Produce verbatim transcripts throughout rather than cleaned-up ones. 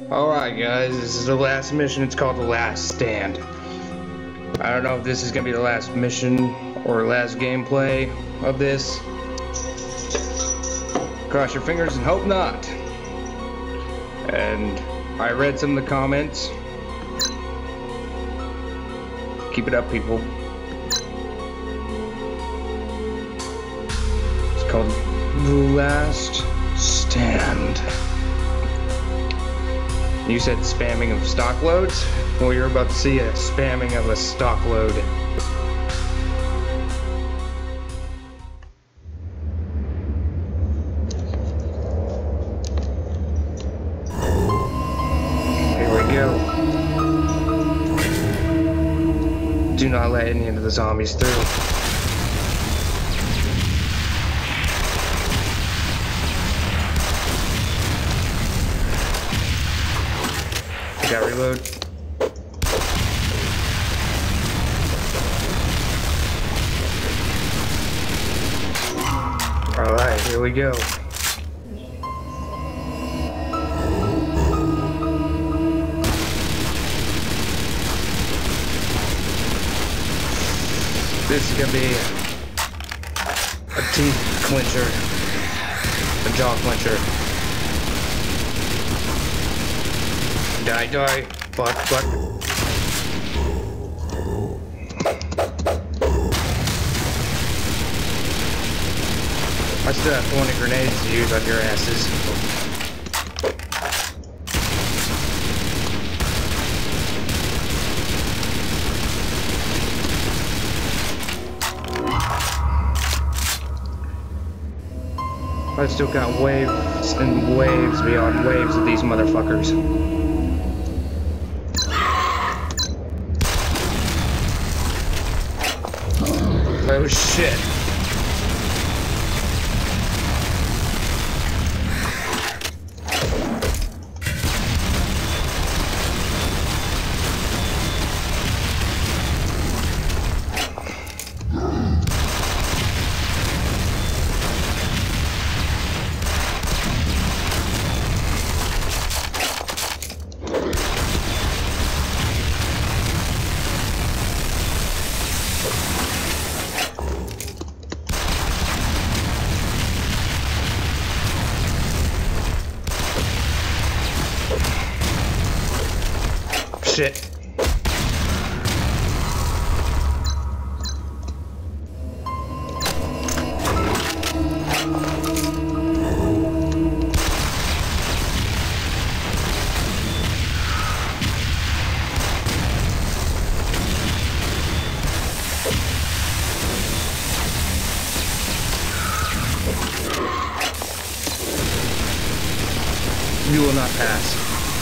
Alright guys, this is the last mission. It's called The Last Stand. I don't know if this is going to be the last mission or last gameplay of this. Cross your fingers and hope not. And I read some of the comments. Keep it up, people. It's called The Last Stand. You said spamming of stock loads? Well, you're about to see a spamming of a stock load. Here we go. Do not let any of the zombies through. Got reload. Alright, here we go. This is gonna be a teeth clincher, a jaw clincher. Die, die, fuck, fuck. I still have twenty grenades to use on your asses. I still got waves and waves beyond waves of these motherfuckers. Oh shit. Shit. You will not pass.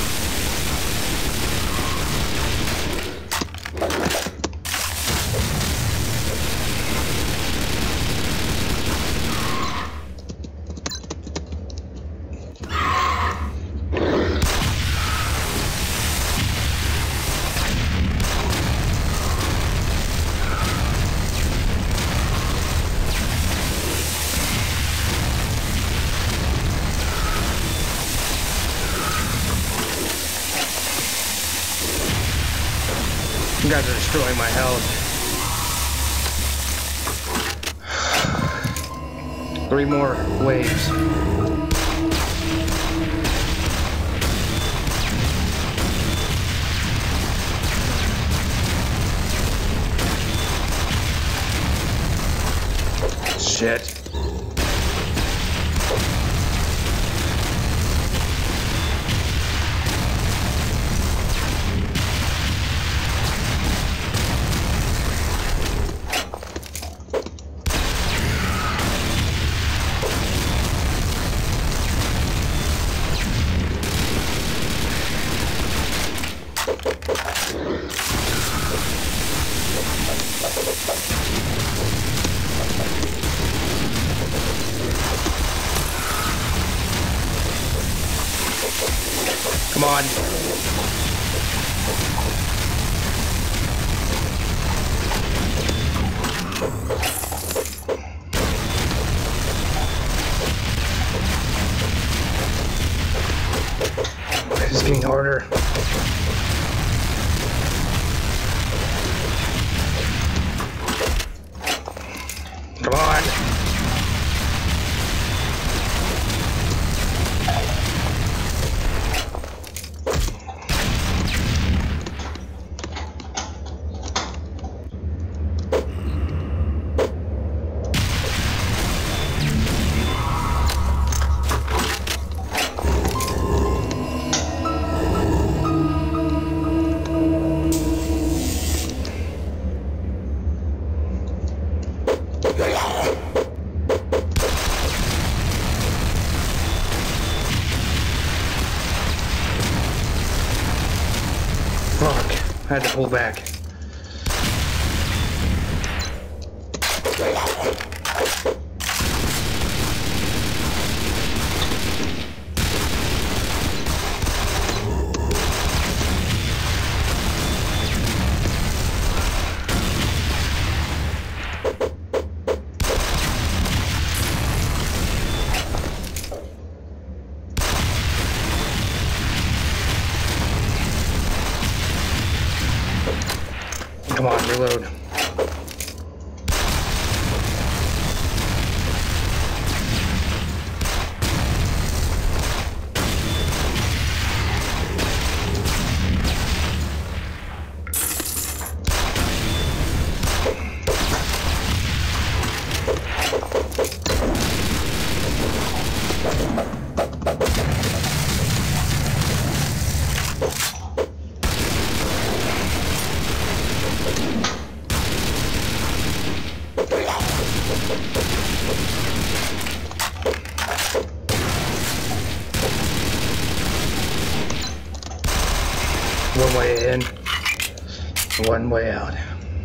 You guys are destroying my health. Three more waves. Shit. Come on. This is getting harder. Come on. Fuck, I had to pull back. Come on, reload. One way in, one way out.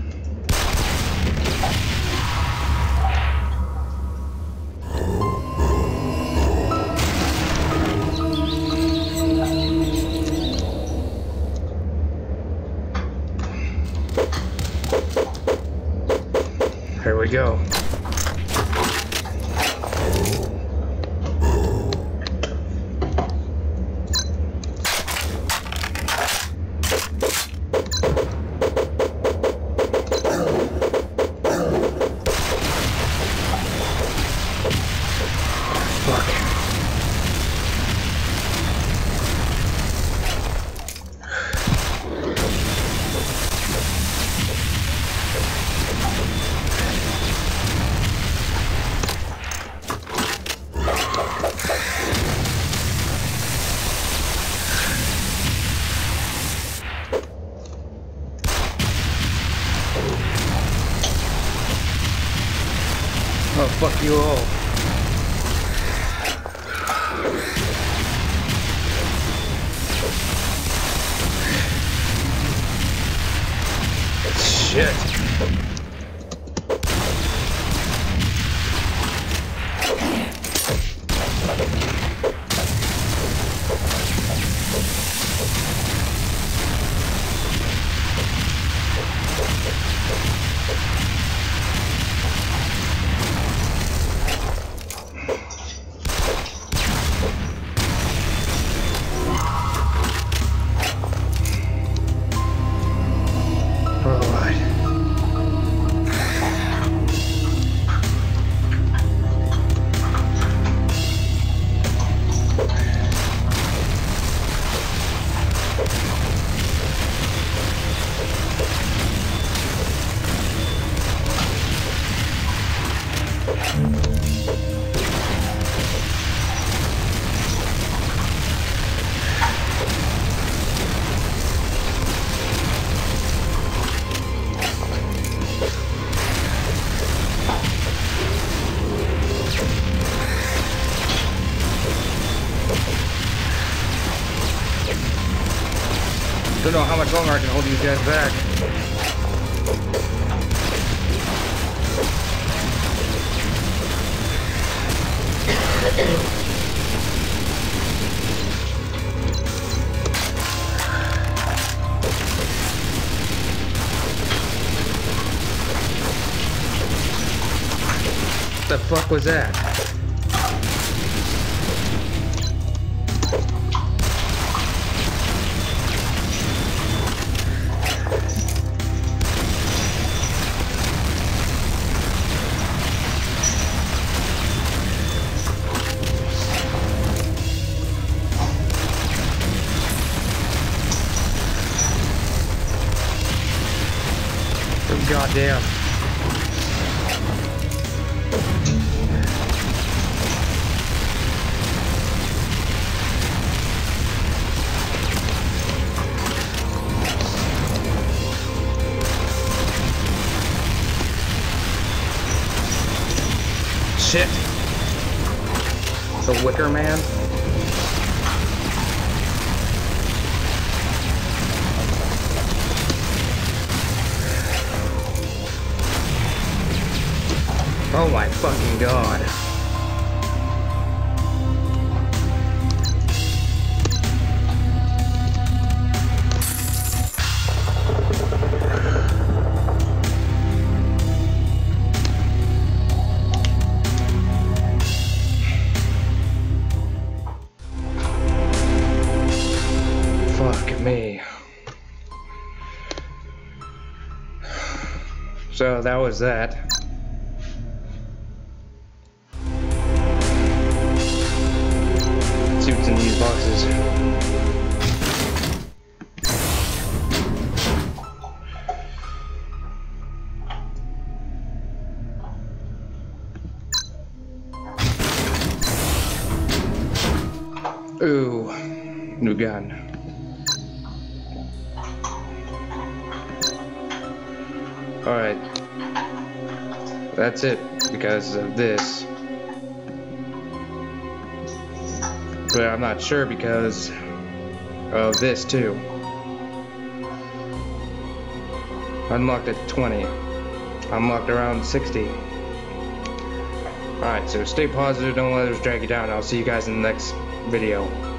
Here we go. Oh, fuck you all. Shit. Don't know how much longer I can hold these guys back. What the fuck was that? Goddamn. Shit. The Wicker Man. Oh my fucking god. Fuck me. So that was that. See what's in these boxes. Ooh, new gun. Alright. That's it because of this. But I'm not sure because of this too. Unlocked at twenty. Unlocked around sixty. Alright, so stay positive, don't let others drag you down. I'll see you guys in the next video.